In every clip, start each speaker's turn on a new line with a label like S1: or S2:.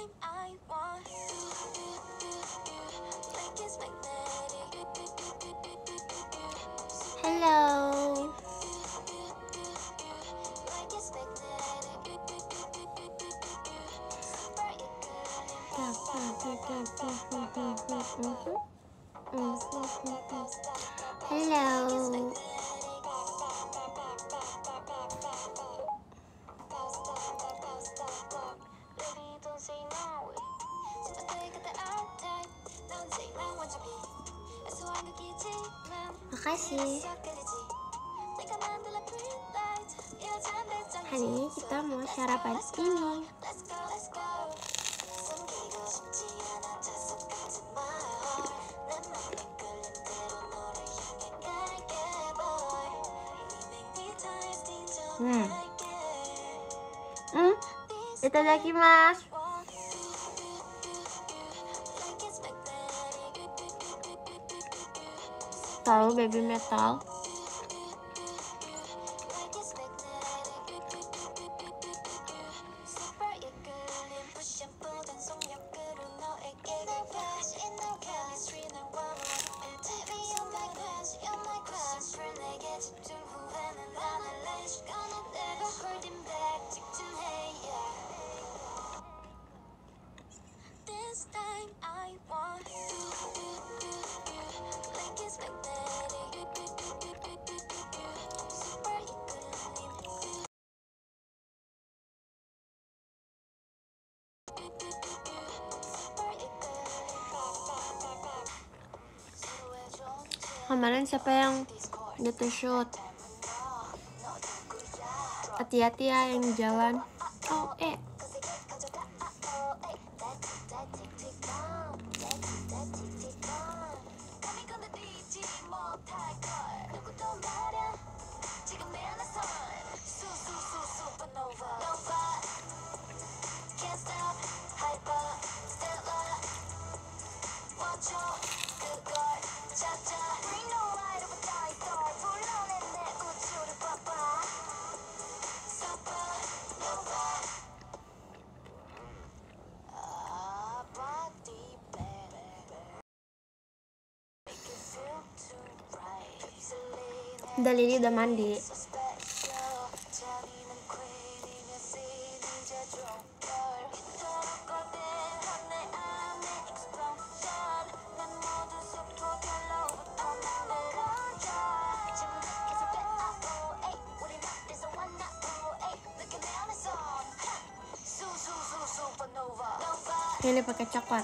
S1: Hello. Hello. Makasih. Hari ini kita mau sarapan ini. Itadakimasu. Tahu baby metal? Kemarin siapa yang gitu shoot? Hati-hati ya yang di jalan. Oh, Lili udah mandi. Ini pakai coklat.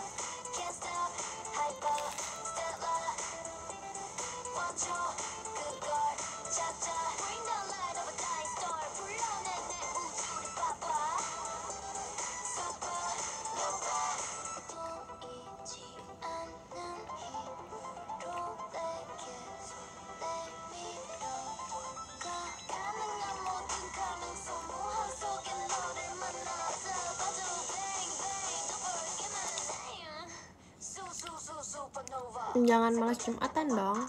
S1: Jangan malas Jumatan dong.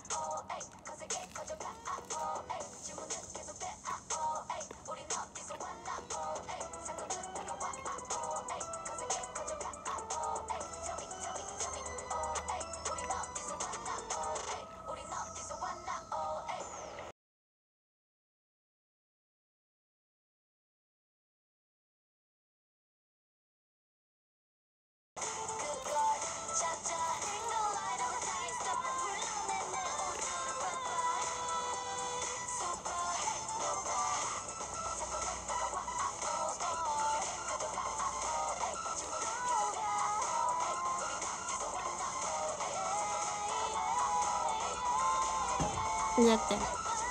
S1: Lihat deh.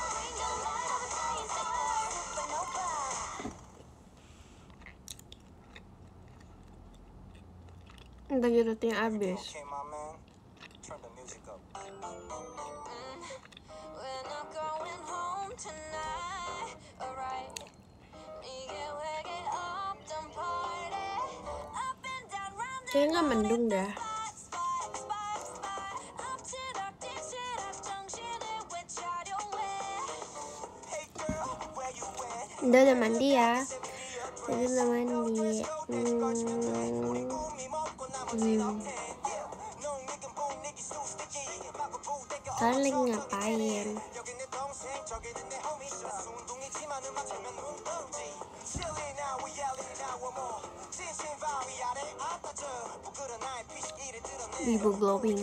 S1: Udah gitu habis. Kayaknya nggak mendung dah. Udah mandi ya. Udah mandi. Kalian lagi ngapain? Wibu glowing.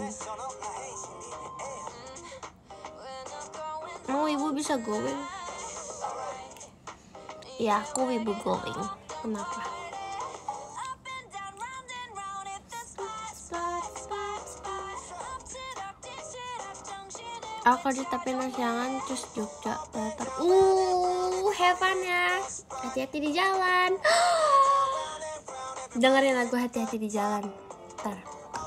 S1: Mau ibu bisa glowing? Ya, aku wibu glowing. Kenapa? Aku ditapin jangan cus Jogja datang. Have fun ya. Hati-hati di jalan. Dengerin lagu hati-hati di jalan. Ntar.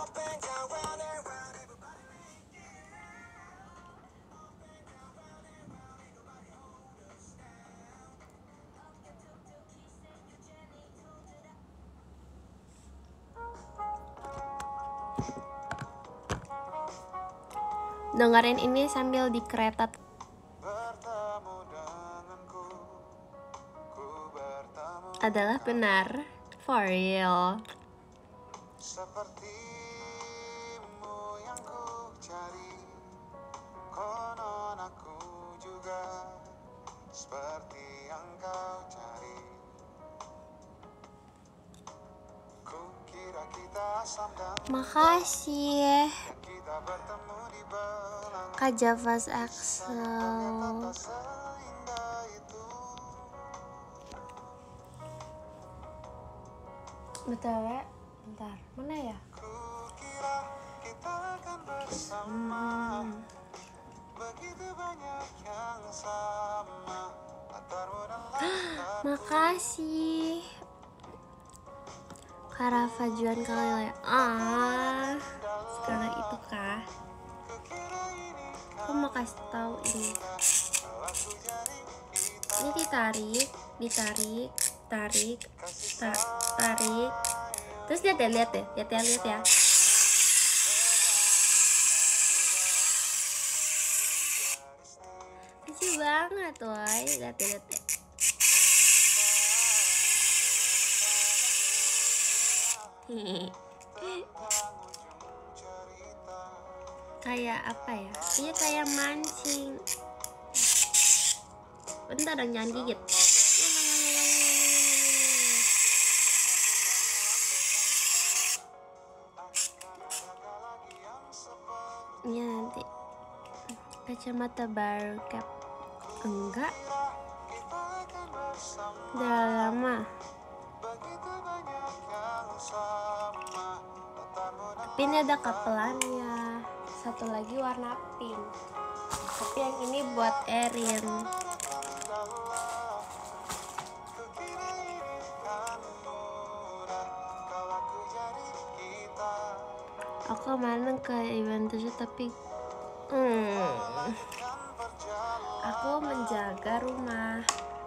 S1: Dengerin ini sambil di kereta. Adalah benar, for real.
S2: Sepertimu yang ku cari, konon aku juga seperti yang kau cari. Ku kira kita asam dan
S1: Makasih
S2: kita bertemu di belakang.
S1: Kak Javas Axel.
S2: Ternyata seindah itu.
S1: Betul ya? Bentar, mana ya?
S2: Ku kira kita akan bersama. Begitu banyak yang sama. Latarmu dan latarku.
S1: Makasih Kak Rafa Juan kali ya. Sekarang itu kah? Aku mau kasih tahu ini. Ini ditarik, tarik. Terus lihat ya. Lucu banget, woy. Lihat ya. Kayak apa ya? Iya kayak mancing. Bentar dong, jangan gigit. Iya nanti. Kacamata baru cap. Enggak. Udah lama. Tapi ini ada kapelannya. Satu lagi warna pink. Tapi yang ini buat Erin. Aku kemarin ke event itu tapi aku menjaga rumah.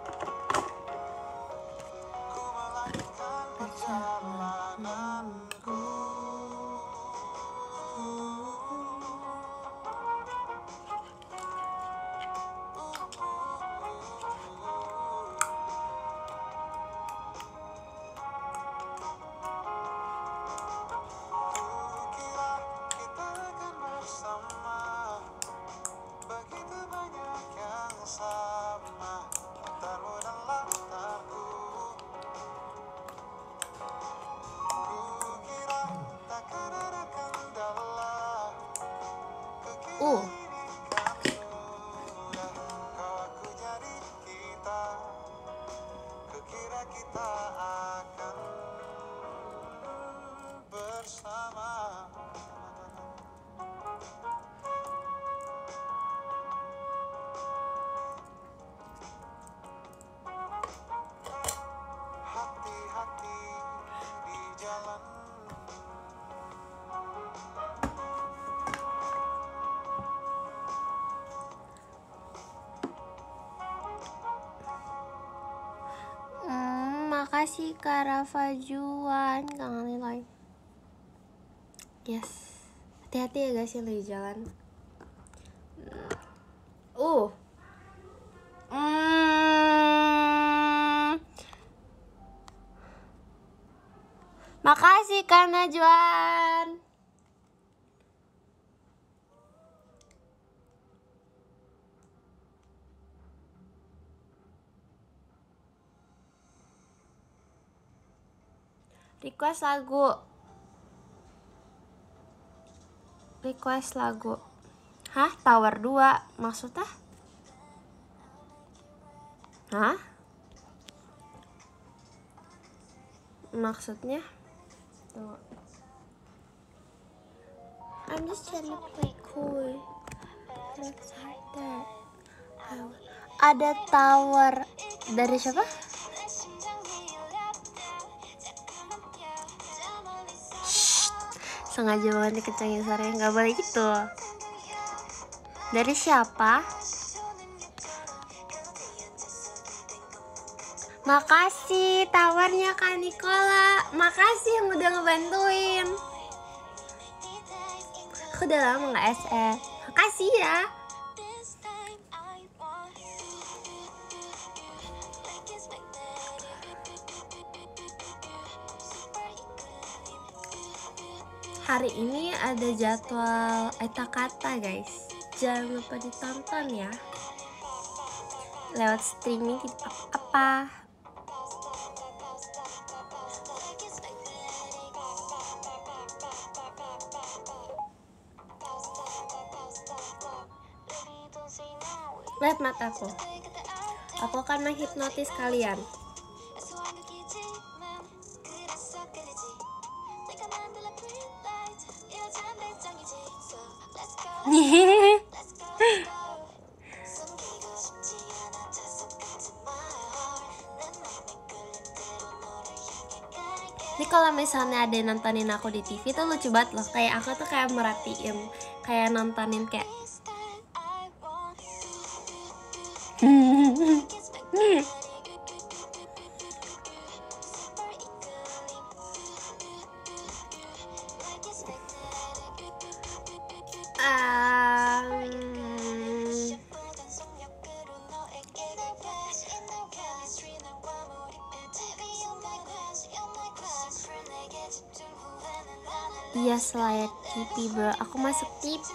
S1: Kita akan bersama. Hati-hati di jalan. Makasih Kak Rafa Juan, Kang Nilai. Yes. Hati-hati ya guys yang lagi jalan. Makasih Kak Najwan. Request lagu. Request lagu. Hah? Tower 2 maksudnya? Hah? Maksudnya? Tuh. I'm just trying to play cool. Let's hide that. Ada tower dari siapa? Shh. Sengaja banget dikencengin suaranya, nggak boleh gitu. Dari siapa? Makasih tawarnya Kak Nikola. Makasih yang udah ngebantuin. Aku udah lama nggak SE. Makasih ya. Hari ini ada jadwal Eta Kata guys. Jangan lupa ditonton ya. Lewat streaming di apa? Lihat mataku. Aku akan menghipnotis kalian. Ini kalau misalnya ada yang nontonin aku di TV tuh lucu banget loh. Kayak aku tuh kayak merhatiin, kayak nontonin kayak iya selayar TV bro, aku masuk TV.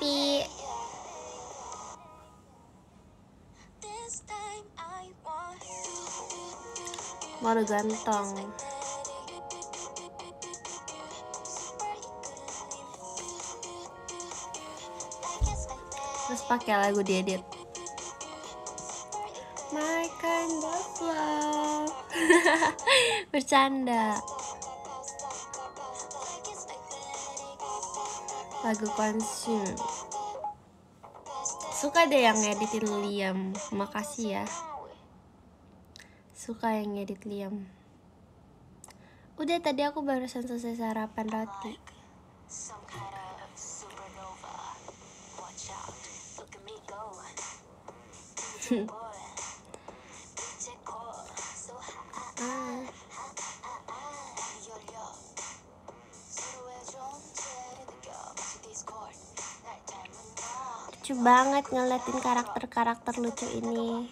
S1: Baru ganteng. Terus pakai lagu diedit. My kind of love. Bercanda. Lagu Consume. Suka deh yang ngeditin Liam. Makasih ya. Suka yang ngedit Liam. Udah tadi aku barusan selesai sarapan roti. Lucu banget ngeliatin karakter-karakter lucu ini.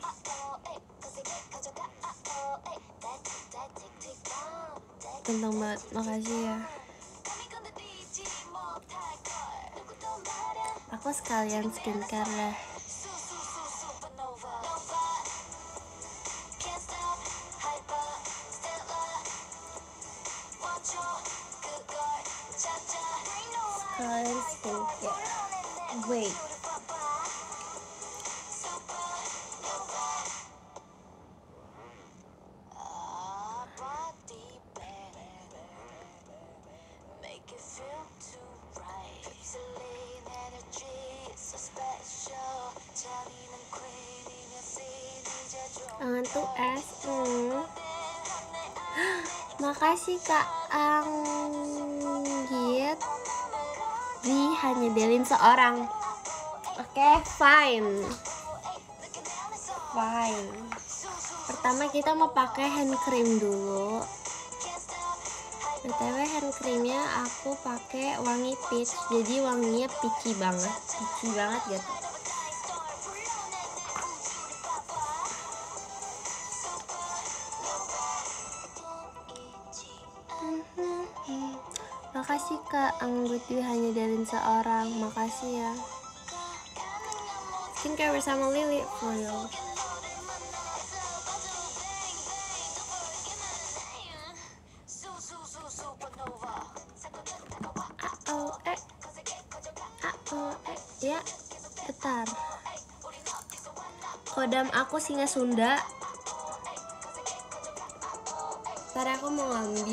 S1: Ganteng banget, makasih ya. Aku sekalian skincare deh. Sekalian skincare. Wait. Tangan tuh es. Makasih Kak Anggit. Hanya delin seorang. Oke, fine. Pertama kita mau pakai hand cream dulu. BTW hand creamnya aku pakai wangi peach. Jadi wanginya peachy banget gitu. Makasih Kak Angguti hanya dari seorang. Makasih ya. Skincare bersama Lily for you. Ya, bentar. Kodam aku Singa Sunda. Ntar aku mau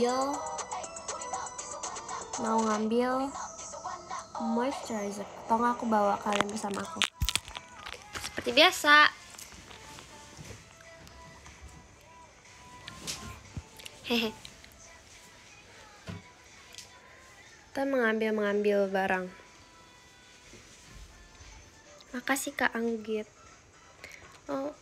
S1: ngambil moisturizer. Atau nggak aku bawa kalian bersama aku. Seperti biasa. Hehe. Kita mengambil barang. Makasih Kak Anggit. Oh,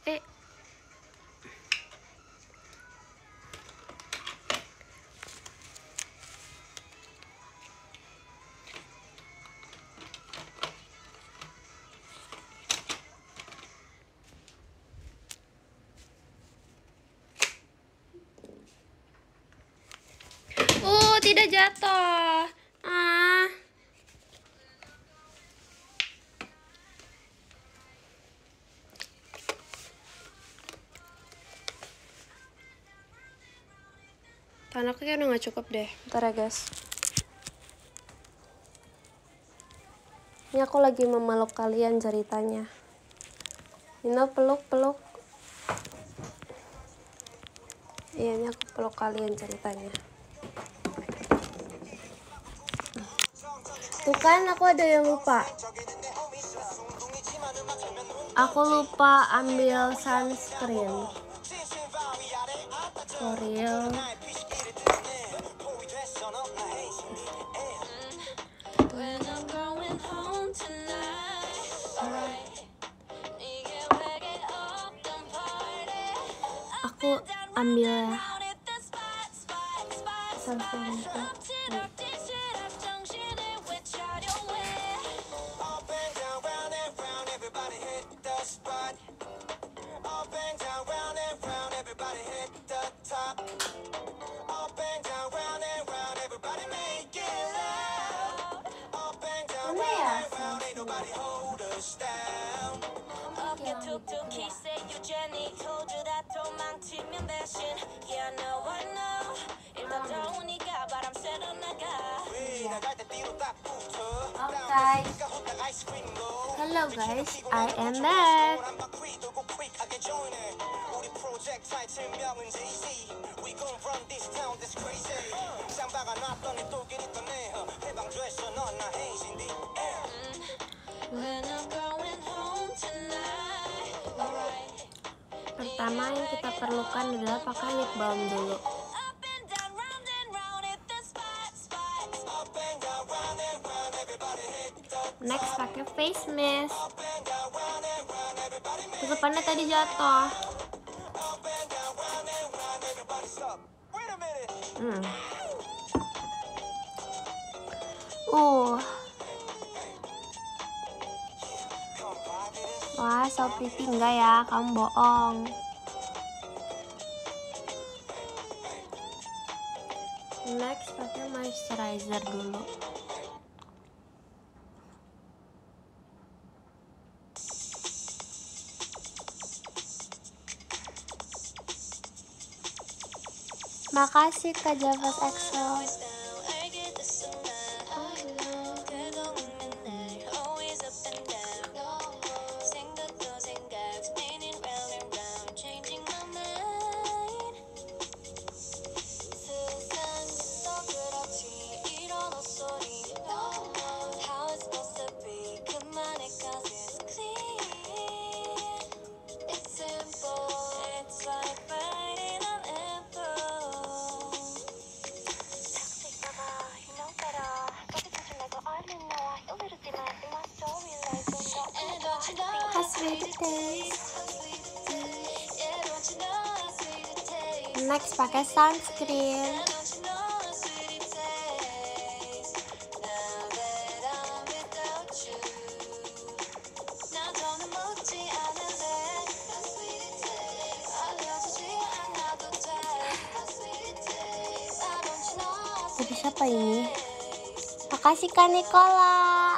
S1: tidak jatuh. Tangan aku kayak udah gak cukup deh. Bentar ya guys. Ini aku lagi memeluk kalian ceritanya. Nino peluk. Iya, ini aku peluk kalian ceritanya. Tuh kan aku ada yang lupa. Aku lupa ambil sunscreen. For real. Aku ambil sunscreen itu. Okay. Hello guys, I am back. Pertama yang kita perlukan adalah pakai lip balm dulu. Next pakai face mask. Tutupannya tadi jatuh. Wah, so pretty enggak ya? Kamu bohong. Next pakai moisturizer dulu. Makasih Kak Javas Excel. Next pakai sunscreen. Jadi siapa ini? Makasih Kak Nikola.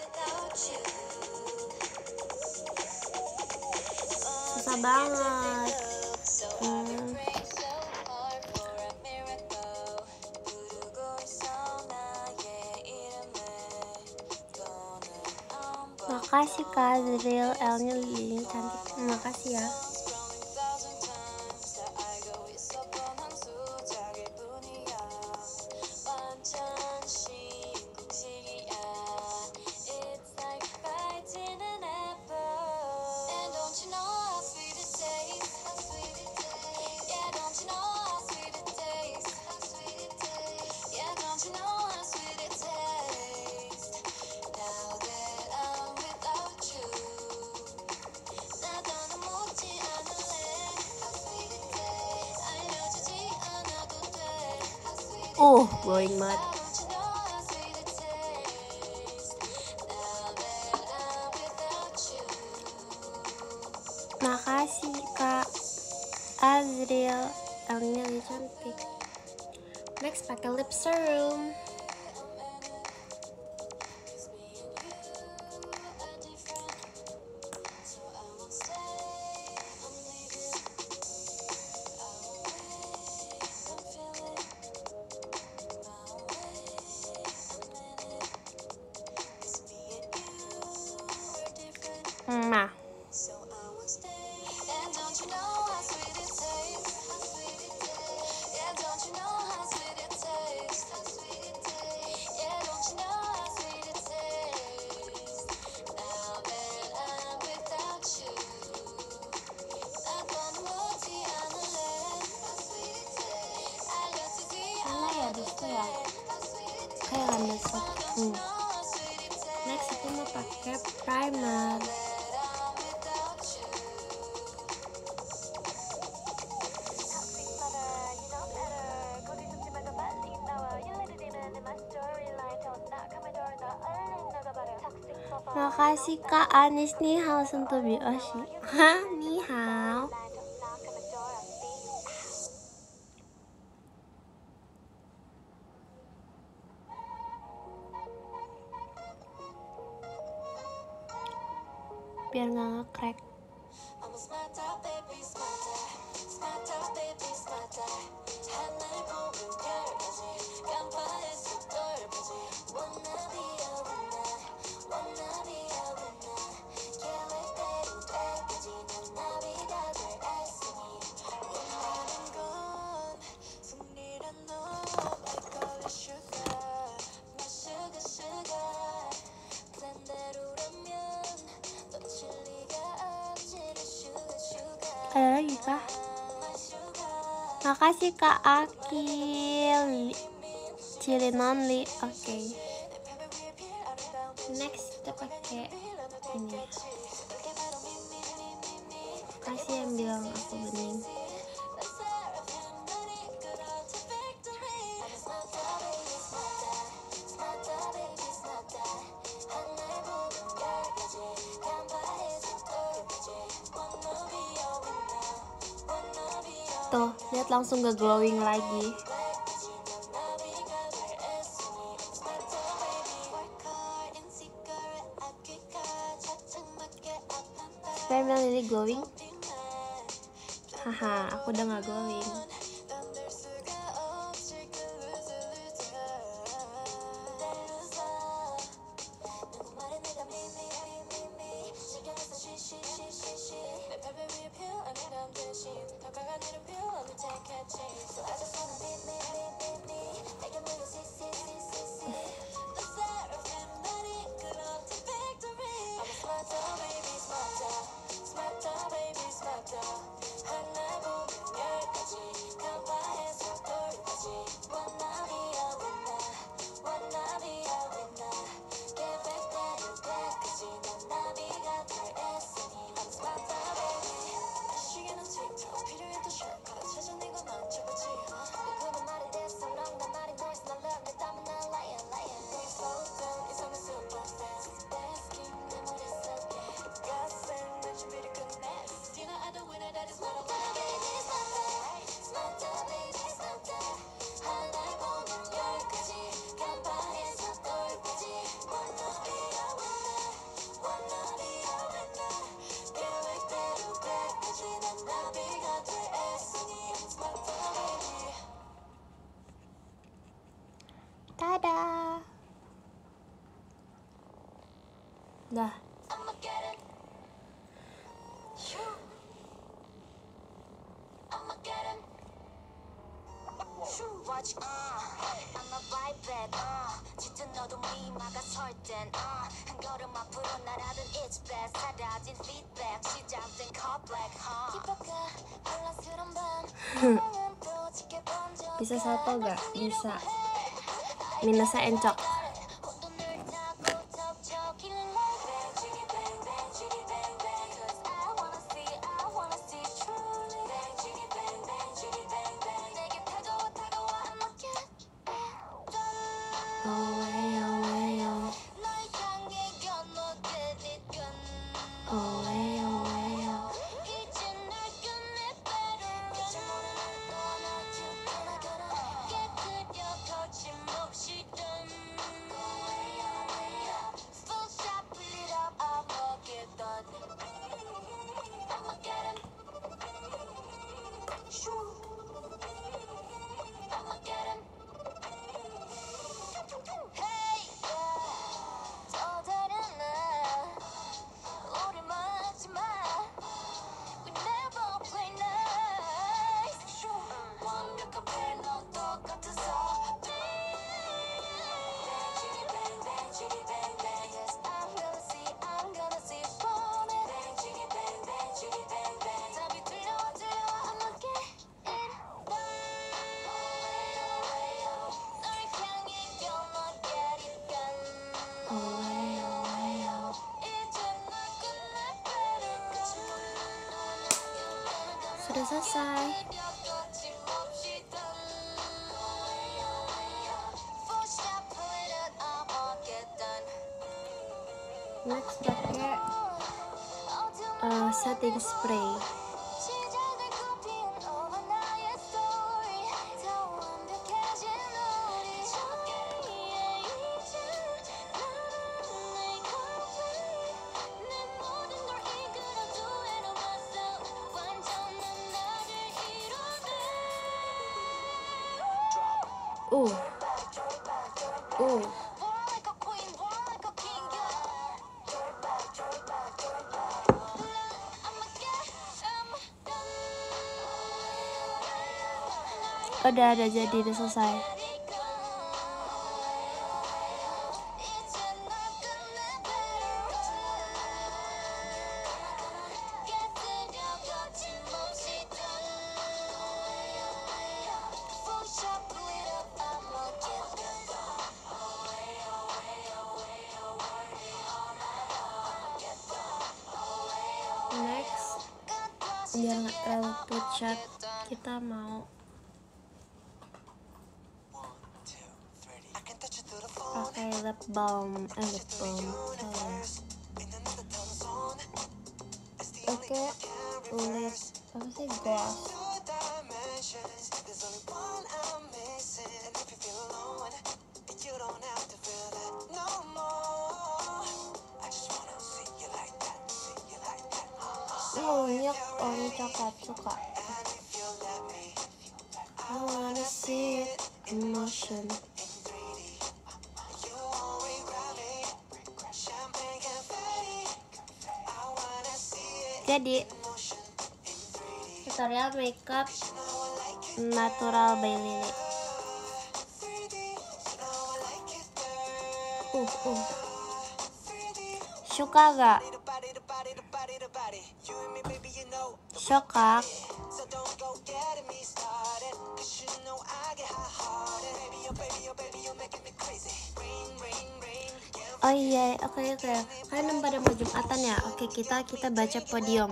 S1: Susah banget. Makasih Kak Zril, L-nya lilinnya cantik. Makasih ya. Glowing banget. Makasih Kak Azril, L-nya lebih cantik. Next pakai lip serum. Nah, mana ya itu ya? Kayak ada satu. Next aku mau pakai primer. Makasih Kak Anis, nih hao sentuh Oshi. Hah, nih hao. Biar nggak nge-crack. Ada lagi kah? Makasih Kak Akil, Chilin only. Oke. Next kita pakai ini. Makasih yang bilang aku bening. Tuh, lihat langsung gak glowing lagi. Supaya bilang ini glowing. Haha, aku udah gak glowing. Dadah. Dah.
S3: Watch, I'ma bite back, 짙은 어둠이 막아설 땐, 한 걸음 앞으로 날아든 it's best, 사라진 feedback, 시작된 cut black, 뒤바꿔 혼란스러운 밤, 또 지켜본 적
S1: Bisa satu gak? Bisa. Minusnya encok.
S3: 혼돈을 타고 덮쳐길래 bang, jiggy bang, bang, jiggy bang, bang, 'cause I wanna see truly bang, jiggy bang, bang, jiggy bang, bang, 내게 다가와 I'ma get
S1: Away, away, away.
S3: 널 향해 건너들이건
S1: Away, away, away.
S3: 이제 날 끝내 better 끝을 모르는 너와 나 떠나가라 깨뜨려 거침없이 done full shot pull it up I'ma get done I'ma get him I'ma get him Hey 또 다른 날 우리 막지마 We never play nice 완벽한 플랜 똑같아서 Bang, bang, jiggy, bang, bang Yes, I'm gonna see falling Bang, jiggy, bang, bang, jiggy, bang, bang 답이 들려와 I'ma get it 널 향해 건너가니까
S1: Away, away, away.
S3: 이제 널 끝내 better 끝을 모르는 너와 나 떠나가라
S1: Sudah selesai. Next pakai setting spray. Udah jadi, udah selesai. Next, biar nggak terlalu pucat, kita mau pakai lip balm, Oke, lip apa sih, gloss. Minyak wangi coklat suka. I wanna see it in motion. Jadi tutorial makeup natural by Lily. Suka gak? Suka. Oh iya, oke. Kalian pada mau Jumatan ya? Oke, kita baca podium.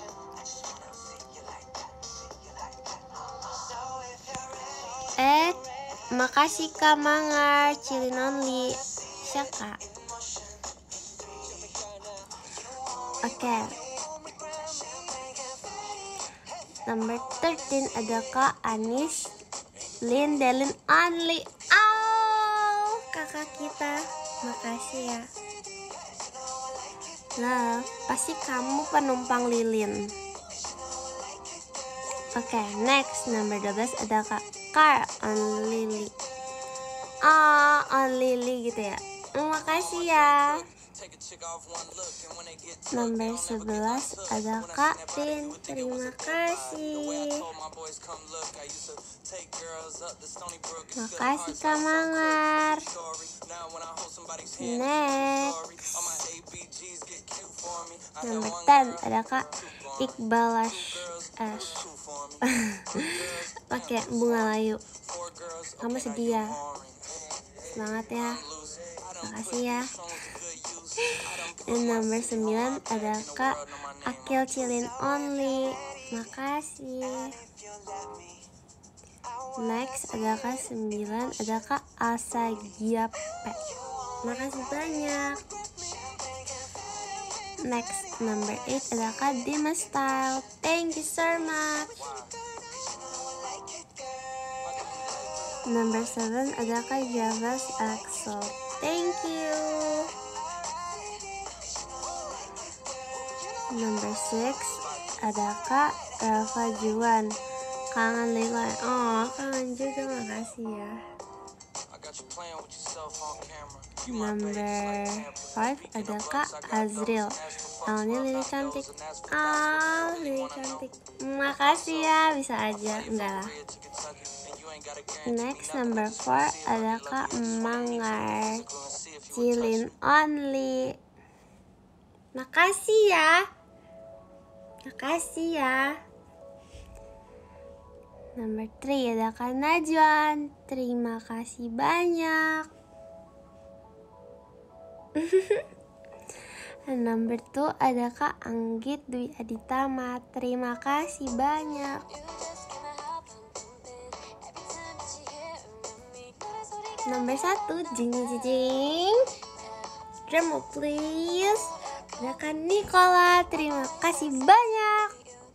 S1: Makasih Kak Mangar, Cilin Only, Syaka. Oke. Number 13 ada Kak Anis, Lin Delin Only. Kakak kita, makasih ya. Nah, pasti kamu penumpang Lilin. Oke, next number 12 ada Kak Car on Lily. on Lily gitu ya. Makasih ya. Nomor 11 ada Kak Tin. Terima kasih. Makasih Kak Mangar. Next. Nomor 10 ada Kak Iqbal Ash. Pakai bunga layu. Kamu sedih ya? Semangat ya. Makasih ya. Dan nomor 9 ada Kak Akil Cilin Only. Makasih. Next ada Kak 9 ada Kak Asa Giape. Makasih banyak. Next number 8 ada Kak Dima Style. Thank you so much. Number 7 ada Kak Javas Axel. Thank you. Number 6 ada Kak Rafa Juan. Kangen Lila. Oh, kangen juga, makasih ya. Number 5 ada Kak Azril. Awalnya Lili cantik. Lili cantik. Makasih ya, bisa aja. Enggak lah. Next number 4 ada Kak Mangar Cilin Only. Makasih ya. Makasih ya. Number 3 ada Kak Najwan. Terima kasih banyak. Number 2 ada Kak Anggit Dwi Aditama. Terima kasih banyak. Nomor 1 jing jing jing. Drum please. Ada Kak Nicola. Terima kasih banyak.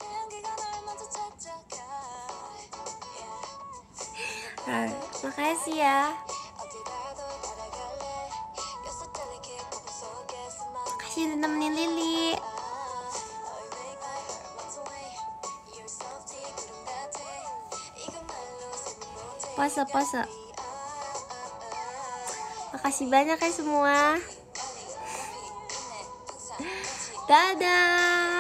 S1: Makasih ya. Makasih udah nemenin Lili. Pose. Makasih banyak ya semua. Dadah.